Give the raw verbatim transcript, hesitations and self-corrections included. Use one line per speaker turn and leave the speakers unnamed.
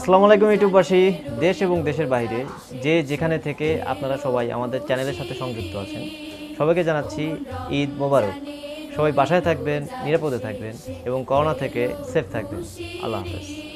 আসসালামু আলাইকুম ইউটিউববাসী, দেশ এবং দেশের বাইরে যে যেখানে থেকে আপনারা সবাই আমাদের চ্যানেলের সাথে সংযুক্ত আছেন, সবাইকে জানাচ্ছি ঈদ মোবারক। সবাই বাসায় থাকবেন, নিরাপদে থাকবেন এবং করোনা থেকে সেফ থাকবেন। আল্লাহ হাফেজ।